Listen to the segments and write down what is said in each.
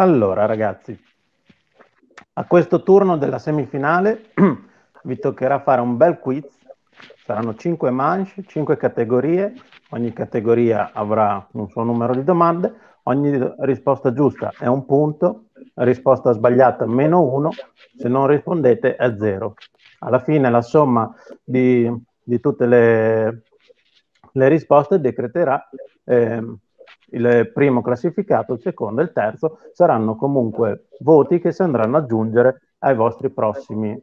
Allora, ragazzi, a questo turno della semifinale vi toccherà fare un bel quiz. Saranno 5 manche, 5 categorie. Ogni categoria avrà un suo numero di domande. Ogni risposta giusta è un punto, risposta sbagliata meno 1. Se non rispondete è 0. Alla fine la somma di tutte le risposte decreterà il primo classificato, il secondo e il terzo. Saranno comunque voti che si andranno ad aggiungere ai vostri prossimi,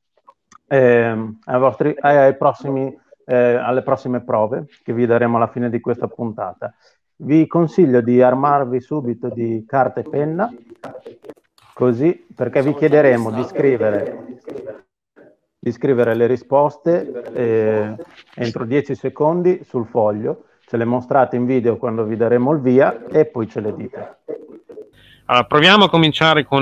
alle prossime prove che vi daremo alla fine di questa puntata. Vi consiglio di armarvi subito di carta e penna, così, perché vi chiederemo di scrivere le risposte entro 10 secondi sul foglio. Ce le mostrate in video quando vi daremo il via e poi ce le dite. Allora, proviamo a cominciare con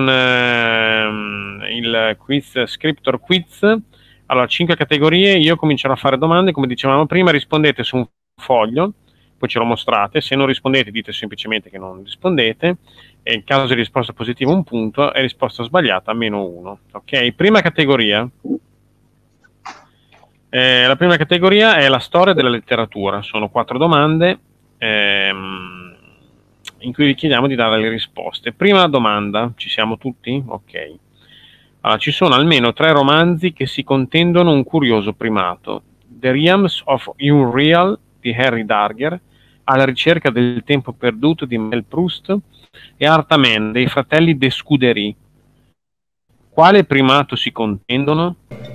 il quiz, Scriptor Quiz. Allora, 5 categorie, io comincerò a fare domande, come dicevamo prima, rispondete su un foglio, poi ce lo mostrate, se non rispondete dite semplicemente che non rispondete, e in caso di risposta positiva un punto, e risposta sbagliata meno 1. Ok, prima categoria. La prima categoria è la storia della letteratura, sono 4 domande in cui vi chiediamo di dare le risposte. Prima domanda, ci siamo tutti? Ok. Allora, ci sono almeno 3 romanzi che si contendono un curioso primato. The Realms of Unreal di Harry Darger, Alla ricerca del tempo perduto di Mel Proust e Artamen dei fratelli de Scudéry. Quale primato si contendono?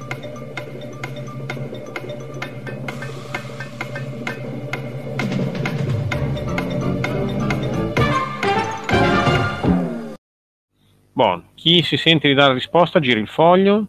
Buono, chi si sente di dare la risposta giri il foglio.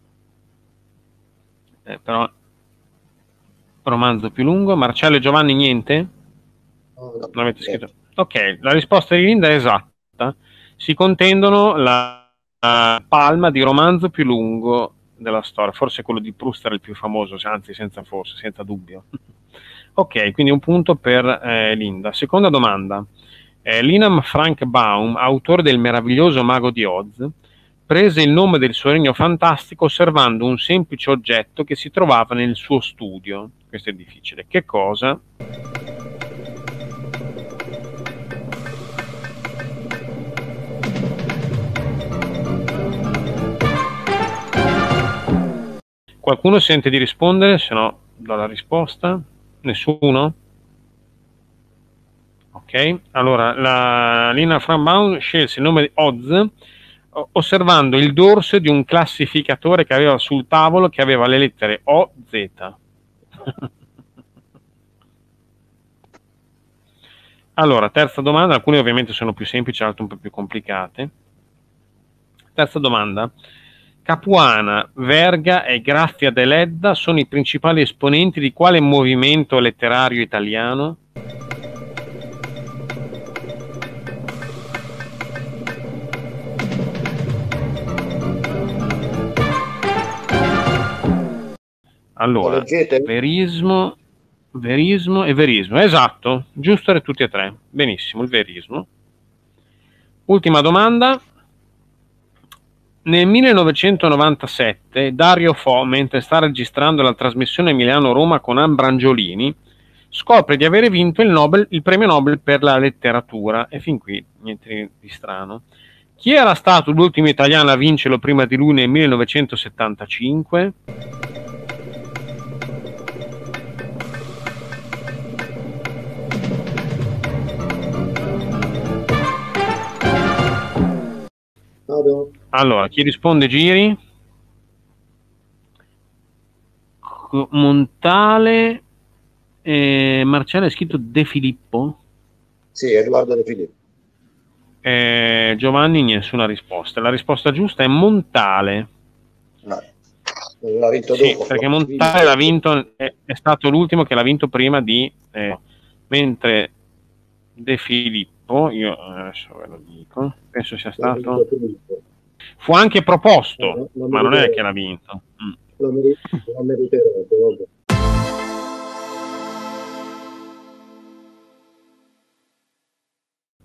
Però romanzo più lungo. Marcello e Giovanni niente? Non avete scritto? Ok, la risposta di Linda è esatta. Si contendono la palma di romanzo più lungo della storia. Forse quello di Proust era il più famoso, anzi senza dubbio. Ok, quindi un punto per Linda. Seconda domanda. Linham Frank Baum, autore del meraviglioso Mago di Oz, prese il nome del suo regno fantastico osservando un semplice oggetto che si trovava nel suo studio. Questo è difficile. Che cosa? Qualcuno sente di rispondere? Se no do la risposta. Nessuno? Ok, allora la Lina Franbaum scelse il nome di Oz osservando il dorso di un classificatore che aveva sul tavolo che aveva le lettere O, Z. Allora, terza domanda, alcune ovviamente sono più semplici, altre un po' più complicate. Terza domanda. Capuana, Verga e Grazia Deledda sono i principali esponenti di quale movimento letterario italiano? Allora, verismo e verismo. Esatto, giusto per tutti e tre. Benissimo, il verismo. Ultima domanda. Nel 1997 Dario Fo, mentre sta registrando la trasmissione Milano-Roma con Ambrangiolini, scopre di avere vinto il premio Nobel per la letteratura. E fin qui niente di strano. Chi era stato l'ultimo italiano a vincerlo prima di lui nel 1975? Allora, chi risponde giri? Montale, Marcello è scritto De Filippo? Sì, Edoardo De Filippo. Giovanni nessuna risposta. La risposta giusta è Montale. No, l'ha vinto sì, dopo. perché Montale l'ha vinto, è stato l'ultimo che l'ha vinto prima di... mentre De Filippo, io adesso ve lo dico, penso sia stato... Fu anche proposto, ma non è che l'ha vinto. Lo meriterebbe, vabbè.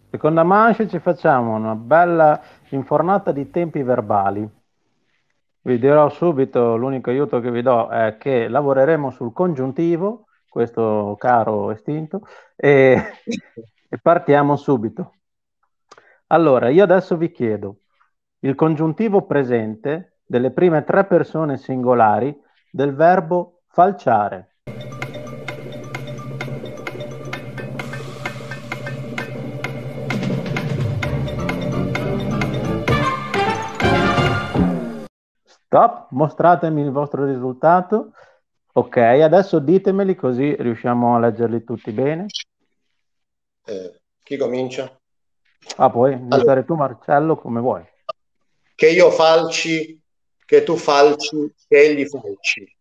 Seconda manche ci facciamo una bella infornata di tempi verbali. Vi dirò subito, l'unico aiuto che vi do è che lavoreremo sul congiuntivo, questo caro estinto, e partiamo subito. Allora, io adesso vi chiedo il congiuntivo presente delle prime 3 persone singolari del verbo falciare. Stop, mostratemi il vostro risultato. Ok, adesso ditemeli così riusciamo a leggerli tutti bene. Chi comincia? Ah, puoi iniziare tu, Marcello, come vuoi. Che io falci, che tu falci, che egli falci.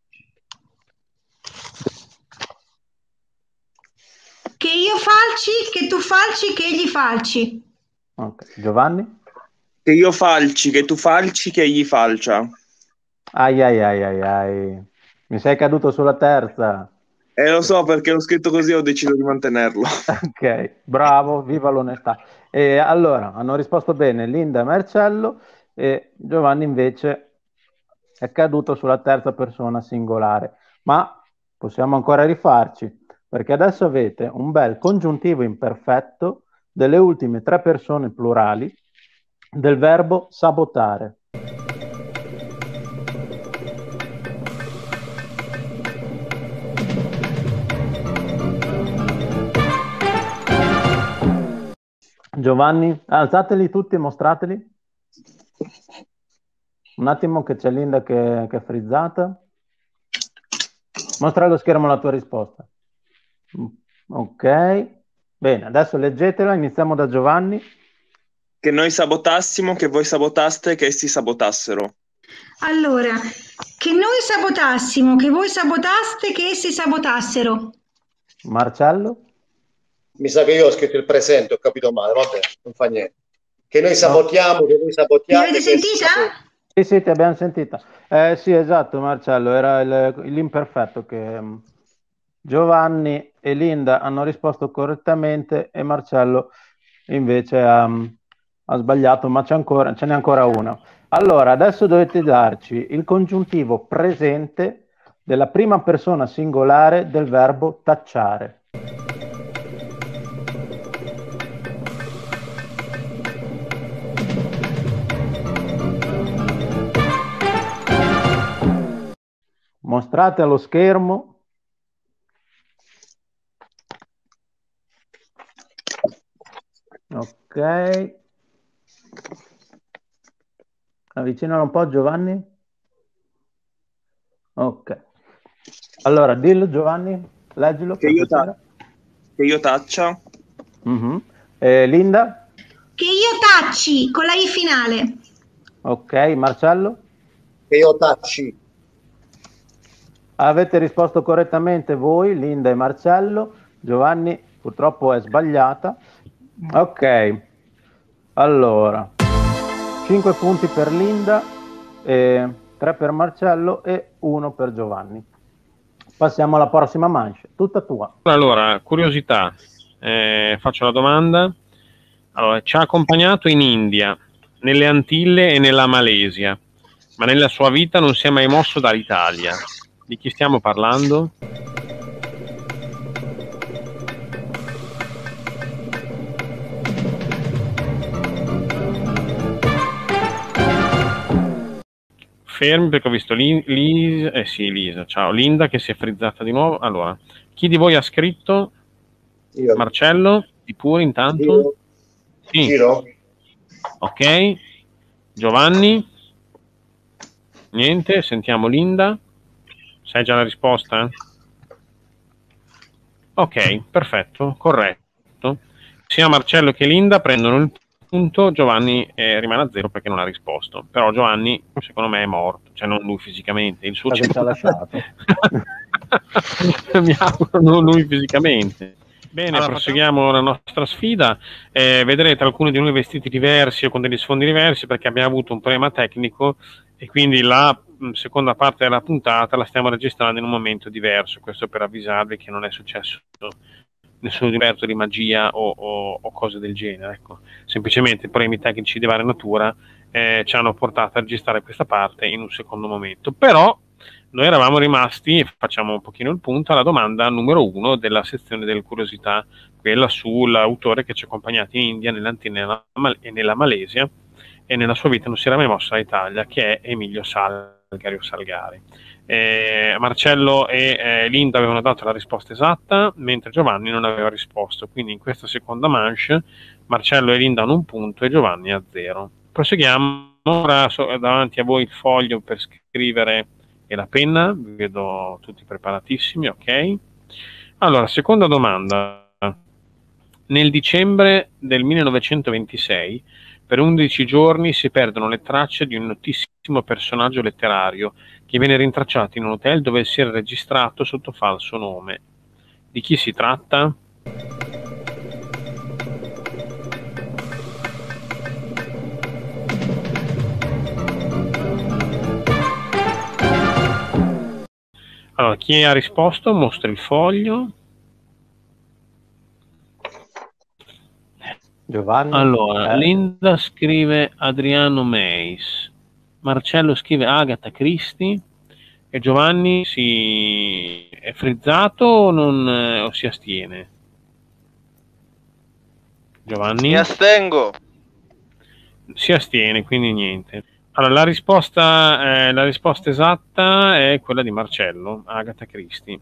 Che io falci, che tu falci, che egli falci. Ok, Giovanni? Che io falci, che tu falci, che egli falcia. Ai ai ai ai ai. Mi sei caduto sulla terza. Lo so perché l'ho scritto così e ho deciso di mantenerlo. Ok, bravo, viva l'onestà. E allora, hanno risposto bene Linda e Marcello, e Giovanni invece è caduto sulla terza persona singolare. Ma possiamo ancora rifarci, perché adesso avete un bel congiuntivo imperfetto delle ultime 3 persone plurali del verbo sabotare. Giovanni, alzateli tutti e mostrateli. Un attimo che c'è Linda che è frizzata. Mostra allo schermo la tua risposta. Ok. Bene, adesso leggetela, iniziamo da Giovanni. Che noi sabotassimo, che voi sabotaste, che essi sabotassero. Allora, che noi sabotassimo, che voi sabotaste, che essi sabotassero. Marcello? Mi sa che io ho scritto il presente, ho capito male, vabbè, non fa niente. Che noi sabotiamo, che voi Mi sabotiate. avete sentita? Sì, ti abbiamo sentita. Sì, esatto, Marcello, era l'imperfetto che Giovanni e Linda hanno risposto correttamente e Marcello invece ha sbagliato, ma ce n'è ancora una. Allora, adesso dovete darci il congiuntivo presente della prima persona singolare del verbo tacciare. Mostrate allo schermo. Ok. Avvicinalo un po', Giovanni. Ok. Allora, dillo Giovanni, leggilo Che per io, piacere. che io taccia. Linda? Che io tacci con la I finale. Ok, Marcello? Che io tacci. Avete risposto correttamente voi, Linda e Marcello. Giovanni purtroppo è sbagliata. Ok, allora 5 punti per Linda, 3 per Marcello e 1 per Giovanni. Passiamo alla prossima manche, tutta tua. Allora, curiosità, faccio la domanda. Allora, ci ha accompagnato in India, nelle Antille e nella Malesia, ma nella sua vita non si è mai mosso dall'Italia. Di chi stiamo parlando? Fermi perché ho visto Lisa, ciao, Linda che si è frizzata di nuovo. Allora, chi di voi ha scritto? Io. Marcello, di pure intanto? Giro. Sì. Giro. Ok. Giovanni? Niente, sentiamo Linda. Sai già la risposta? Ok, perfetto, corretto. Sia Marcello che Linda prendono il punto, Giovanni rimane a 0 perché non ha risposto. Però Giovanni, secondo me, è morto, cioè non lui fisicamente, il suo Perché ci ha lasciato. Mi auguro non lui fisicamente. Bene, Allora, proseguiamo la nostra sfida. Vedrete alcuni di noi vestiti diversi o con degli sfondi diversi perché abbiamo avuto un problema tecnico e quindi la seconda parte della puntata la stiamo registrando in un momento diverso. Questo per avvisarvi che non è successo nessuno esperto di magia o cose del genere, ecco. Semplicemente i problemi tecnici di varia natura ci hanno portato a registrare questa parte in un secondo momento. Però noi eravamo rimasti, e facciamo un pochino il punto, alla domanda numero 1 della sezione delle curiosità, quella sull'autore che ci ha accompagnato in India, e nella Malesia, e nella sua vita non si era mai mosso all'Italia, che è Emilio Salgari. Marcello e Linda avevano dato la risposta esatta, mentre Giovanni non aveva risposto. Quindi in questa seconda manche Marcello e Linda hanno un punto e Giovanni ha 0. Proseguiamo. Ora davanti a voi il foglio per scrivere e la penna, vi vedo tutti preparatissimi, ok? Allora, seconda domanda. Nel dicembre del 1926, per 11 giorni si perdono le tracce di un notissimo personaggio letterario che viene rintracciato in un hotel dove si era registrato sotto falso nome. Di chi si tratta? Allora, chi ha risposto mostra il foglio. Giovanni. Allora, Linda scrive Adriano Meis, Marcello scrive Agatha Christie e Giovanni è frizzato o si astiene? Giovanni? Mi astengo. Si astiene, quindi niente. Allora, la risposta esatta è quella di Marcello, Agatha Christie.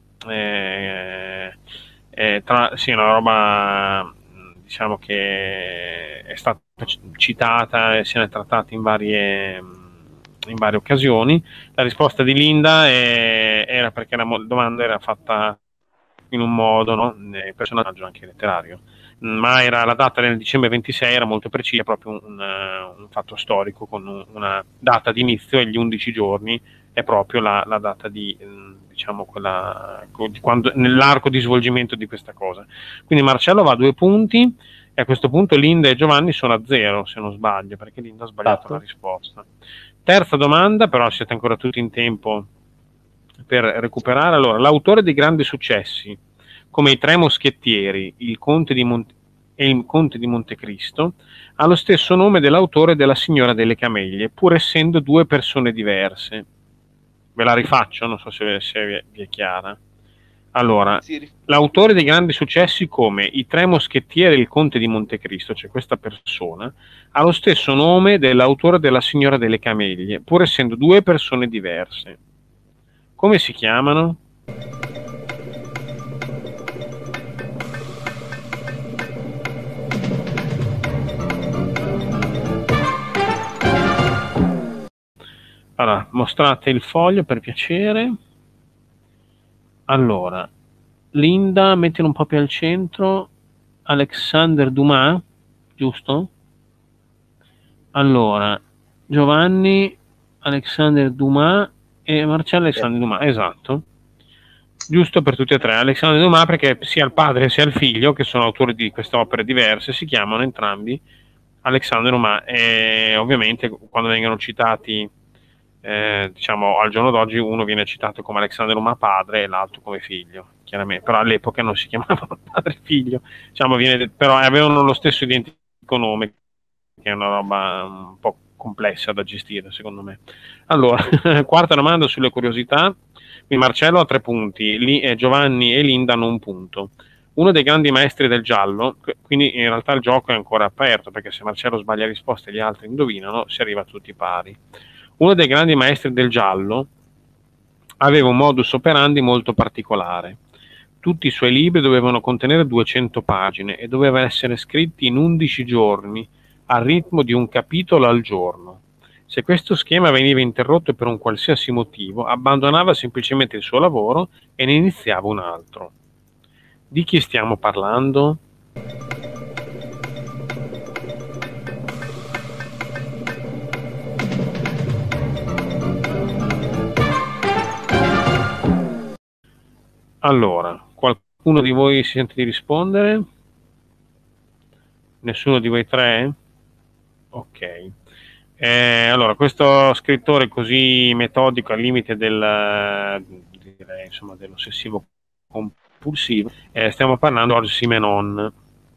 Sì, una roba, diciamo, che è stata citata e se ne è trattata in varie occasioni. La risposta di Linda era perché la domanda era fatta in un modo, no? Il personaggio anche letterario, ma era la data del dicembre 26, era molto precisa, proprio un fatto storico con una data di inizio e gli 11 giorni è proprio la data di, diciamo, quella di quando, nell'arco di svolgimento di questa cosa. Quindi Marcello va a 2 punti e a questo punto Linda e Giovanni sono a 0, se non sbaglio, perché Linda ha sbagliato la risposta. Terza domanda, però siete ancora tutti in tempo per recuperare. Allora, l'autore di grandi successi come I Tre Moschettieri e il Conte di Montecristo ha lo stesso nome dell'autore della Signora delle Cameglie, pur essendo 2 persone diverse. Ve la rifaccio, non so se vi è chiara. Allora, l'autore dei grandi successi come I Tre Moschettieri e il Conte di Montecristo, cioè questa persona, ha lo stesso nome dell'autore della Signora delle Cameglie, pur essendo 2 persone diverse. Come si chiamano? Allora, mostrate il foglio per piacere. Allora, Linda, mettilo un po' più al centro. Alexander Dumas, giusto? Allora, Giovanni, Alexander Dumas e Marcello Alexander Dumas, esatto. Giusto per tutti e 3. Alexander Dumas perché sia il padre sia il figlio, che sono autori di queste opere diverse, si chiamano entrambi Alexander Dumas e ovviamente quando vengono citati diciamo al giorno d'oggi uno viene citato come Alexander Dumas padre e l'altro come figlio, chiaramente, però all'epoca non si chiamavano padre e figlio, diciamo, però avevano lo stesso identico nome, che è una roba un po' complessa da gestire secondo me. Allora, quarta domanda sulle curiosità. Quindi Marcello ha 3 punti, Giovanni e Linda hanno 1 punto. Uno dei grandi maestri del giallo, quindi in realtà il gioco è ancora aperto, perché se Marcello sbaglia risposte e gli altri indovinano, si arriva a tutti pari. Uno dei grandi maestri del giallo aveva un modus operandi molto particolare. Tutti i suoi libri dovevano contenere 200 pagine e dovevano essere scritti in 11 giorni, al ritmo di un capitolo al giorno. Se questo schema veniva interrotto per un qualsiasi motivo, abbandonava semplicemente il suo lavoro e ne iniziava un altro. Di chi stiamo parlando? Allora, qualcuno di voi si sente di rispondere? Nessuno di voi 3? Ok. Allora, questo scrittore così metodico al limite dell'ossessivo impulsivo. Stiamo parlando di Simenon.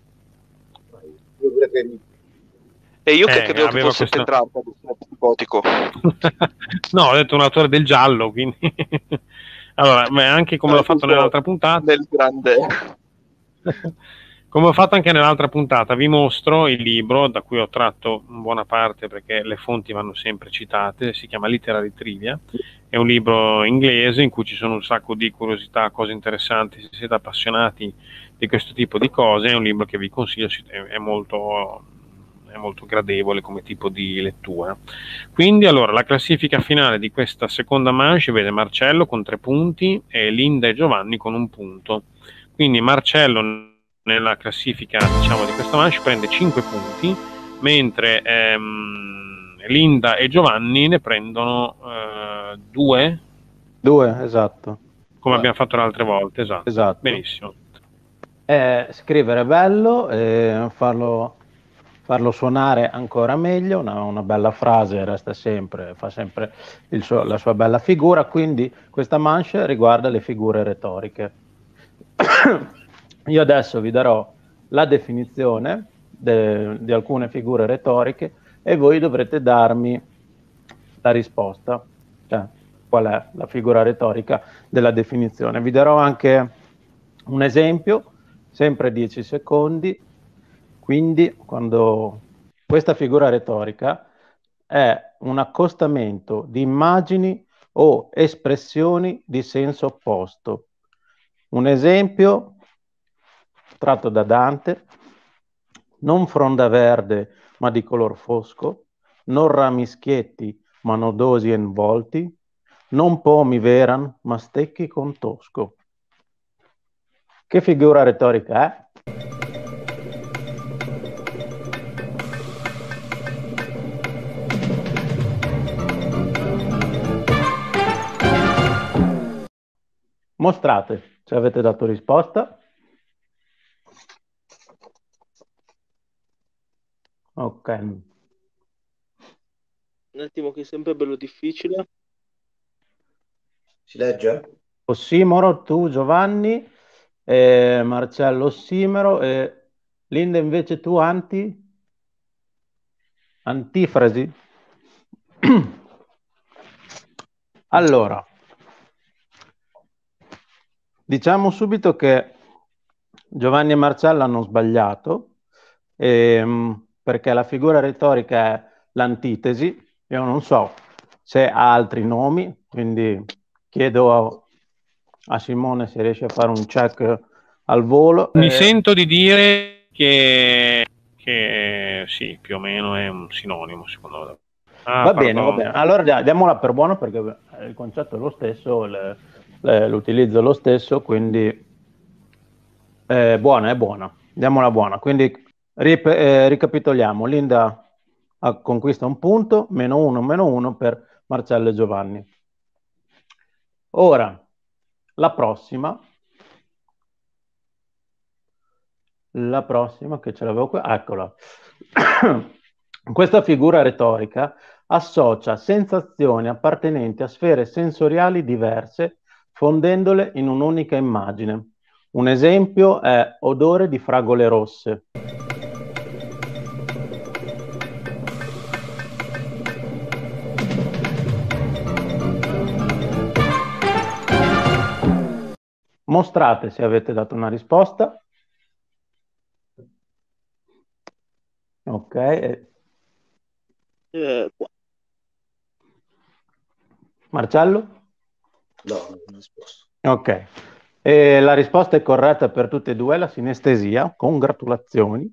E io che credevo che aveva fosse questa- Petrarca, psicotico. No, ho detto un autore del giallo, quindi... Allora, anche come l'ho fatto nell'altra puntata... Del grande. Come ho fatto anche nell'altra puntata, vi mostro il libro da cui ho tratto buona parte, perché le fonti vanno sempre citate. Si chiama Literary Trivia, è un libro inglese in cui ci sono un sacco di curiosità, cose interessanti. Se siete appassionati di questo tipo di cose, è un libro che vi consiglio, è molto gradevole come tipo di lettura. Quindi allora la classifica finale di questa seconda manche vede Marcello con 3 punti e Linda e Giovanni con 1 punto. Quindi Marcello nella classifica, diciamo, di questa manche prende 5 punti, mentre Linda e Giovanni ne prendono 2. 2, esatto. Come abbiamo fatto le altre volte, esatto. Benissimo. Scrivere bello, farlo suonare ancora meglio, una bella frase resta sempre, fa sempre la sua bella figura, quindi questa manche riguarda le figure retoriche. Io adesso vi darò la definizione di alcune figure retoriche e voi dovrete darmi la risposta, cioè qual è la figura retorica della definizione. Vi darò anche un esempio, sempre 10 secondi, quindi quando questa figura retorica è un accostamento di immagini o espressioni di senso opposto. Un esempio tratto da Dante: non fronda verde ma di color fosco, non rami schietti ma nodosi e involti, non pomi veran ma stecchi con tosco. Che figura retorica è? Mostrate se avete dato risposta. Ok. Un attimo che è sempre bello difficile. Si legge? Ossimoro, tu Giovanni, Marcello Ossimoro, e Linda invece tu antifrasi. Allora, diciamo subito che Giovanni e Marcello hanno sbagliato, perché la figura retorica è l'antitesi. Io non so se ha altri nomi, quindi chiedo a Simone se riesce a fare un check al volo. Mi sento di dire che sì, più o meno è un sinonimo, secondo me. Va bene. Allora diamola per buono, perché il concetto è lo stesso, l'utilizzo è lo stesso, quindi è buona. Diamola buona. Quindi ricapitoliamo. Linda conquista 1 punto, -1 per Marcello e Giovanni. Ora, la prossima che ce l'avevo qui, eccola. Questa figura retorica associa sensazioni appartenenti a sfere sensoriali diverse, fondendole in un'unica immagine. Un esempio è odore di fragole rosse. Mostrate se avete dato una risposta. Ok. Marcello? No, non ho risposto. Ok. La risposta è corretta per tutte e due, la sinestesia. Congratulazioni.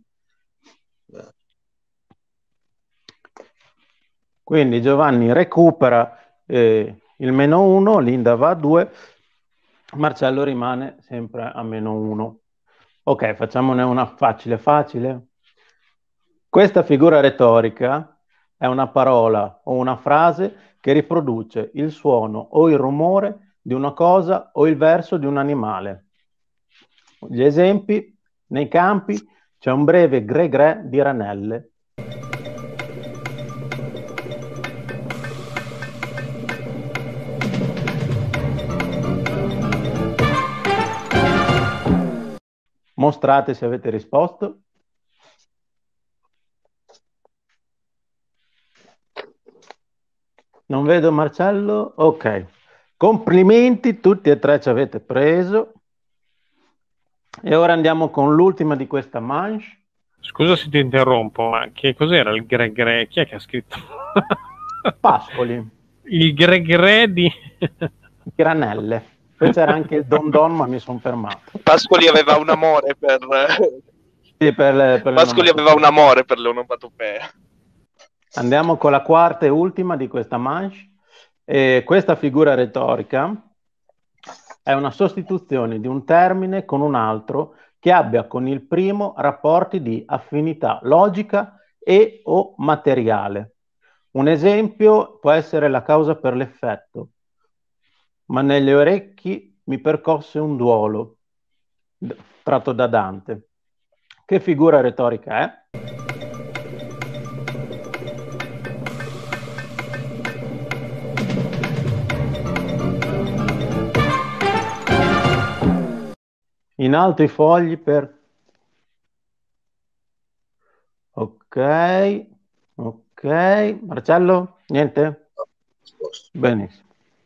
Quindi Giovanni recupera il -1, Linda va a 2, Marcello rimane sempre a -1. Ok, facciamone una facile. Questa figura retorica è una parola o una frase che riproduce il suono o il rumore di una cosa o il verso di un animale. Gli esempi: nei campi c'è un breve gre-gre di ranelle. Mostrate se avete risposto. Non vedo Marcello. Ok. Complimenti, tutti e tre ci avete preso. E ora andiamo con l'ultima di questa manche. Scusa se ti interrompo, ma che cos'era il Gregre? Chi è che ha scritto? Pascoli. Il Gregre di... Granelle. Poi c'era anche il Don Don, ma mi sono fermato. Pascoli aveva un amore per... Sì, per Pascoli aveva un amore per le onomatopee. Andiamo con la quarta e ultima di questa manche. E questa figura retorica è una sostituzione di un termine con un altro che abbia con il primo rapporti di affinità logica e o materiale. Un esempio può essere la causa per l'effetto. Ma negli orecchi mi percosse un duolo, tratto da Dante. Che figura retorica è? In alto i fogli per... Ok, ok. Marcello, niente? Benissimo.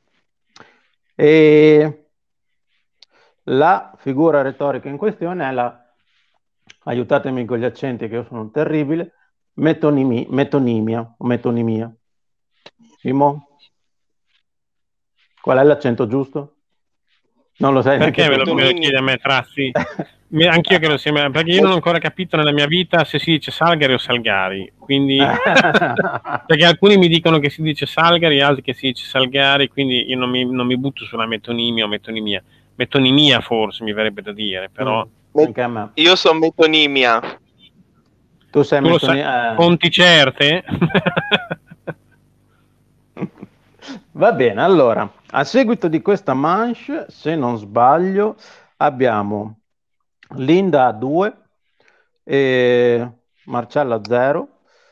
E la figura retorica in questione è la, aiutatemi con gli accenti che io sono terribile, metonimia o metonimia. Simo? Qual è l'accento giusto? Non lo sai Perché neanche me tu. lo chiedi a me, Trazzi? Anch'io che lo sembra, perché io non ho ancora capito nella mia vita se si dice Salgari o Salgari, quindi perché alcuni mi dicono che si dice Salgari, altri che si dice Salgari, quindi io non mi butto sulla metonimia o metonimia. Metonimia forse mi verrebbe da dire, però... Anche a me. Io sono metonimia. Tu sei Tu lo sai, fonti certe? Va bene, allora, a seguito di questa manche, se non sbaglio, abbiamo Linda a 2, e Marcello a 0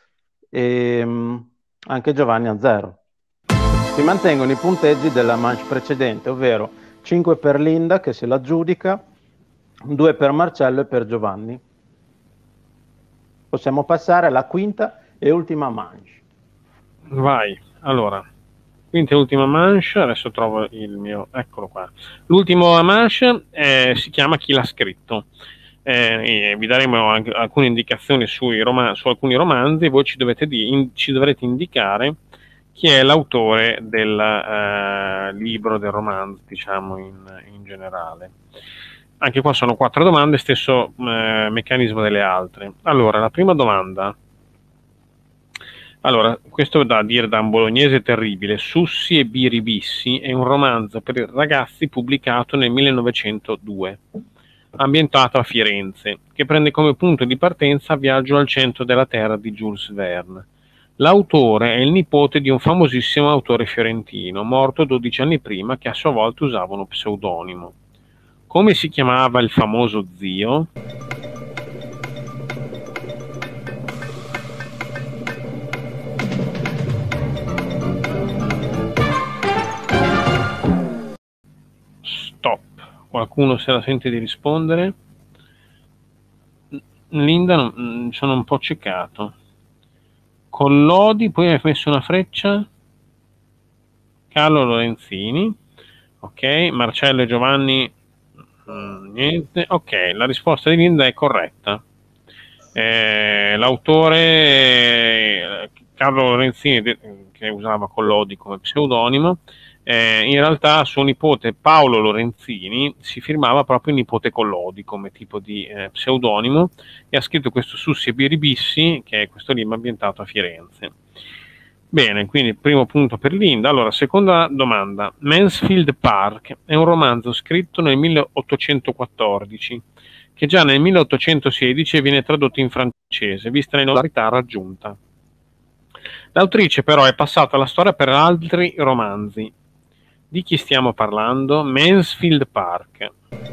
e anche Giovanni a 0. Si mantengono i punteggi della manche precedente, ovvero 5 per Linda che se la aggiudica, 2 per Marcello e per Giovanni. Possiamo passare alla quinta e ultima manche. Vai, allora. Quinta e ultima manche, adesso trovo il mio, eccolo qua. L'ultimo manche si chiama Chi l'ha scritto. E vi daremo anche alcune indicazioni su alcuni romanzi e voi ci dovrete indicare chi è l'autore del libro, del romanzo, diciamo in generale. Anche qua sono 4 domande, stesso meccanismo delle altre. Allora, la prima domanda. Allora, questo da dire da un bolognese terribile. Sussi e Biribissi è un romanzo per ragazzi pubblicato nel 1902, ambientato a Firenze, che prende come punto di partenza Viaggio al centro della terra di Jules Verne. L'autore è il nipote di un famosissimo autore fiorentino, morto 12 anni prima, che a sua volta usava uno pseudonimo. Come si chiamava il famoso zio? Stop. Qualcuno se la sente di rispondere? Linda, sono un po' ciecato. Collodi, poi hai messo una freccia. Carlo Lorenzini. Ok, Marcello e Giovanni niente. Ok, la risposta di Linda è corretta. L'autore Carlo Lorenzini, che usava Collodi come pseudonimo, in realtà suo nipote Paolo Lorenzini si firmava proprio nipote Collodi come tipo di pseudonimo e ha scritto questo Sussi e Biribissi, che è questo libro ambientato a Firenze. Bene, quindi primo punto per Linda. Allora, seconda domanda. Mansfield Park è un romanzo scritto nel 1814 che già nel 1816 viene tradotto in francese, vista l'inovarità raggiunta. L'autrice però è passata alla storia per altri romanzi. Di chi stiamo parlando? Mansfield Park.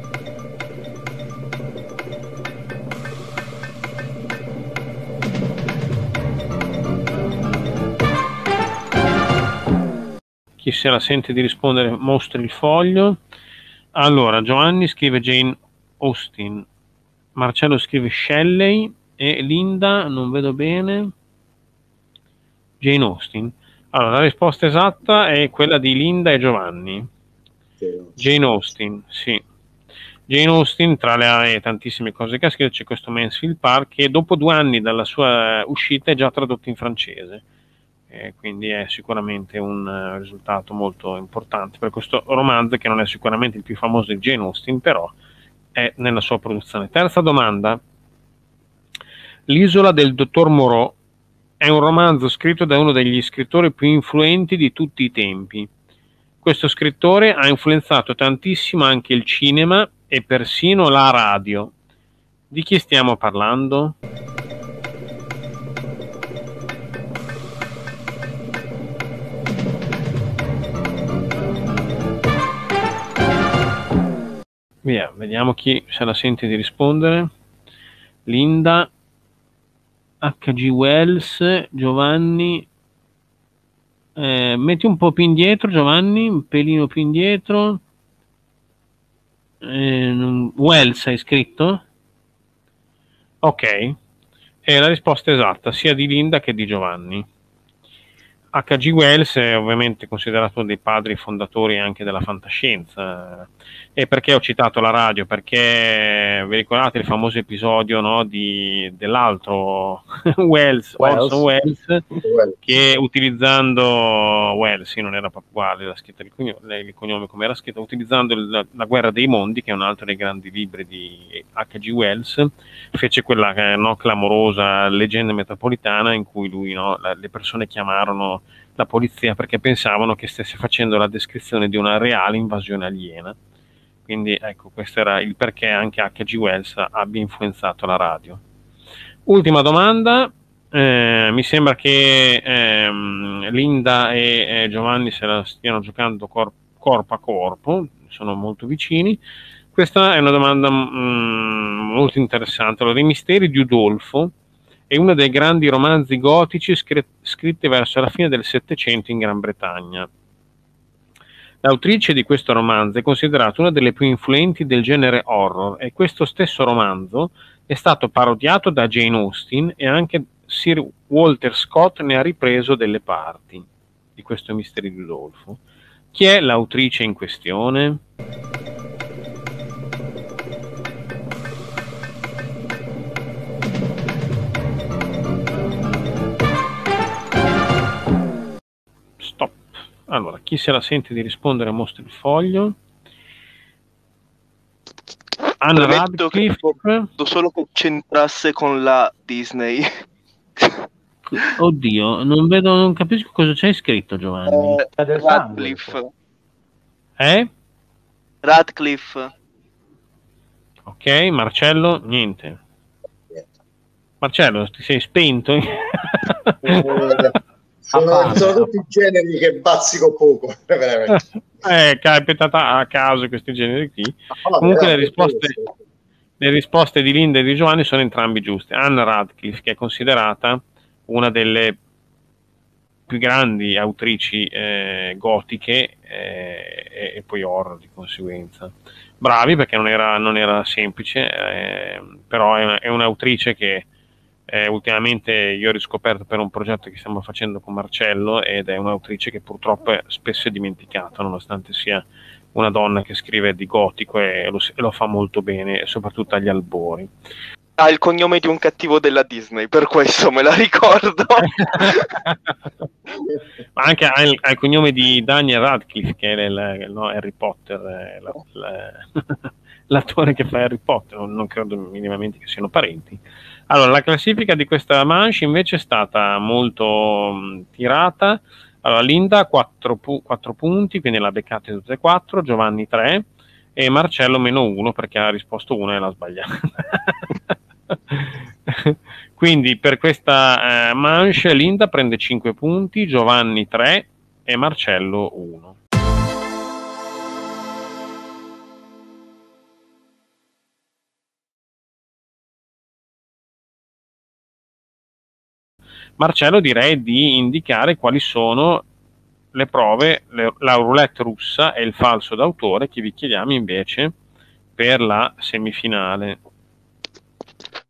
Chi se la sente di rispondere mostri il foglio. Allora, Giovanni scrive Jane Austen. Marcello scrive Shelley e Linda, non vedo bene, Jane Austen. Allora, la risposta esatta è quella di Linda e Giovanni. Jane Austen, sì. Jane Austen, tra le tantissime cose che ha scritto, c'è questo Mansfield Park che dopo 2 anni dalla sua uscita è già tradotto in francese. Quindi è sicuramente un risultato molto importante per questo romanzo, che non è sicuramente il più famoso di Jane Austen, però è nella sua produzione. Terza domanda. L'isola del dottor Moreau è un romanzo scritto da uno degli scrittori più influenti di tutti i tempi. Questo scrittore ha influenzato tantissimo anche il cinema e persino la radio. Di chi stiamo parlando? Via, vediamo chi se la sente di rispondere. Linda, H.G. Wells, Giovanni. Metti un po' più indietro, Giovanni, un pelino più indietro. Wells hai scritto? Ok, è la risposta esatta sia di Linda che di Giovanni. H.G. Wells è ovviamente considerato uno dei padri fondatori anche della fantascienza. E perché ho citato la radio? Perché vi ricordate il famoso episodio, no, dell'altro Orson Welles, che utilizzando Welles, sì, non era proprio uguale la scritta il cognome come era scritto, utilizzando la Guerra dei Mondi, che è un altro dei grandi libri di H.G. Wells, fece quella clamorosa leggenda metropolitana in cui lui, le persone chiamarono la polizia perché pensavano che stesse facendo la descrizione di una reale invasione aliena. Quindi ecco, questo era il perché anche H.G. Wells abbia influenzato la radio. Ultima domanda. Mi sembra che Linda e Giovanni se la stiano giocando corpo a corpo, sono molto vicini. Questa è una domanda molto interessante. Allora, I misteri di Udolfo è uno dei grandi romanzi gotici scritti verso la fine del Settecento in Gran Bretagna. L'autrice di questo romanzo è considerata una delle più influenti del genere horror e questo stesso romanzo è stato parodiato da Jane Austen e anche Sir Walter Scott ne ha ripreso delle parti di questo Misteri di Udolfo. Chi è l'autrice in questione? Stop. Allora, chi se la sente di rispondere mostra il foglio. Anna Radcliffe. Solo che c'entrasse con la Disney. Oddio, non capisco cosa c'è scritto, Giovanni. Radcliffe. Radcliffe. Ok, Marcello, niente. Marcello, ti sei spento? Sono tutti generi che bazzico poco, veramente. Capita a caso questi generi qui. Comunque le risposte di Linda e di Giovanni sono entrambi giuste. Anna Radcliffe, che è considerata una delle più grandi autrici gotiche e poi horror di conseguenza. Bravi, perché non era semplice, però è un'autrice che ultimamente io ho riscoperto per un progetto che stiamo facendo con Marcello, ed è un'autrice che purtroppo spesso è dimenticata, nonostante sia una donna che scrive di gotico e lo fa molto bene, soprattutto agli albori. Ha il cognome di un cattivo della Disney, per questo me la ricordo. Ma anche ha il cognome di Daniel Radcliffe, che è Harry Potter, l'attore che fa Harry Potter. Non credo minimamente che siano parenti. Allora, la classifica di questa manche invece è stata molto tirata. Allora, Linda 4 punti, quindi l'ha beccate tutte e 4, Giovanni 3 e Marcello -1 perché ha risposto 1 e l'ha sbagliata. Quindi per questa manche Linda prende 5 punti, Giovanni 3 e Marcello 1. Marcello, direi di indicare quali sono le prove, la roulette russa e il falso d'autore che vi chiediamo invece per la semifinale.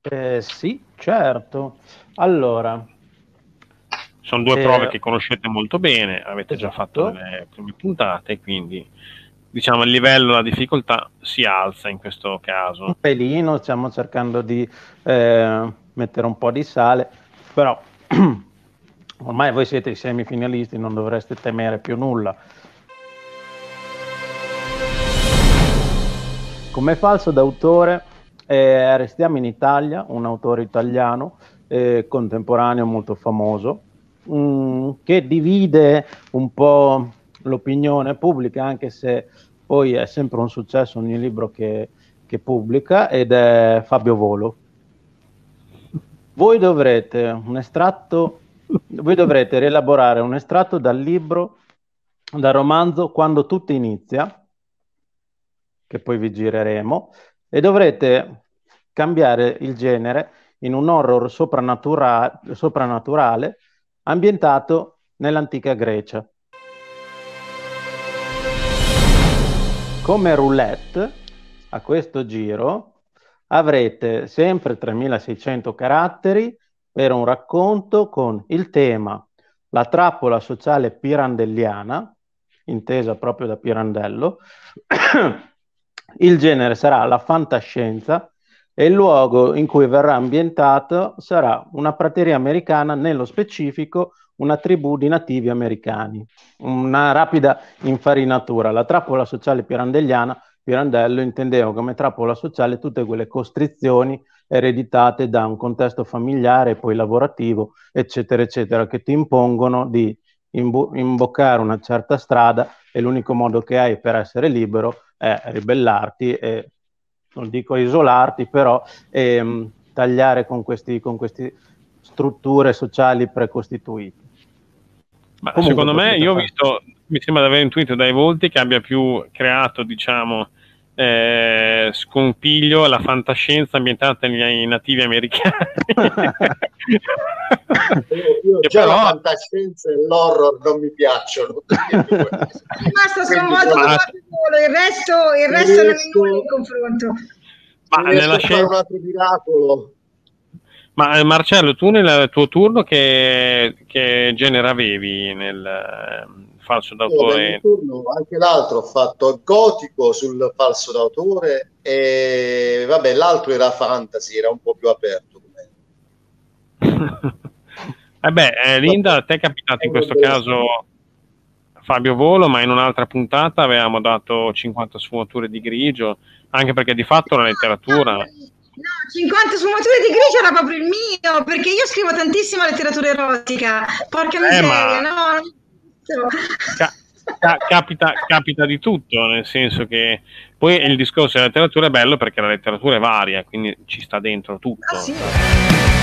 Sì, certo. Allora, sono due prove che conoscete molto bene, avete già fatto esatto. le prime puntate, quindi diciamo il livello, la difficoltà si alza in questo caso. Un pelino, stiamo cercando di mettere un po' di sale, però ormai voi siete i semifinalisti, non dovreste temere più nulla. Come falso d'autore restiamo in Italia, un autore italiano contemporaneo molto famoso, che divide un po' l'opinione pubblica, anche se poi è sempre un successo ogni libro che pubblica, ed è Fabio Volo. Voi dovrete rielaborare un estratto dal libro, dal romanzo Quando tutto inizia, che poi vi gireremo, e dovrete cambiare il genere in un horror soprannaturale ambientato nell'antica Grecia. Come roulette, a questo giro avrete sempre 3600 caratteri per un racconto con il tema la trappola sociale pirandelliana, intesa proprio da Pirandello. Il genere sarà la fantascienza e il luogo in cui verrà ambientato sarà una prateria americana, nello specifico una tribù di nativi americani. Una rapida infarinatura. La trappola sociale pirandelliana, Pirandello intendeva come trappola sociale tutte quelle costrizioni ereditate da un contesto familiare, poi lavorativo, eccetera, eccetera, che ti impongono di imboccare una certa strada, e l'unico modo che hai per essere libero è ribellarti e, non dico isolarti, però tagliare con queste strutture sociali precostituite. Ma secondo me, io ho visto, mi sembra di aver intuito dai volti che abbia più creato, diciamo, scompiglio la fantascienza ambientata nei nativi americani. Io già però... la fantascienza e l'horror non mi piacciono. Basta, sono molto il resto non è nulla in confronto. Ma nella scena un altro miracolo. Ma Marcello, tu nel tuo turno che genere avevi nel falso d'autore? Nel turno, anche l'altro ho fatto gotico sul falso d'autore e vabbè, l'altro era fantasy, era un po' più aperto. Linda, a te è capitato in questo caso Fabio Volo, ma in un'altra puntata avevamo dato 50 sfumature di grigio, anche perché di fatto la letteratura... No, 50 sfumature di grigio era proprio il mio, perché io scrivo tantissima letteratura erotica. Porca miseria, no? Capita di tutto, nel senso che poi il discorso della letteratura è bello perché la letteratura è varia, quindi ci sta dentro tutto. Ah, sì.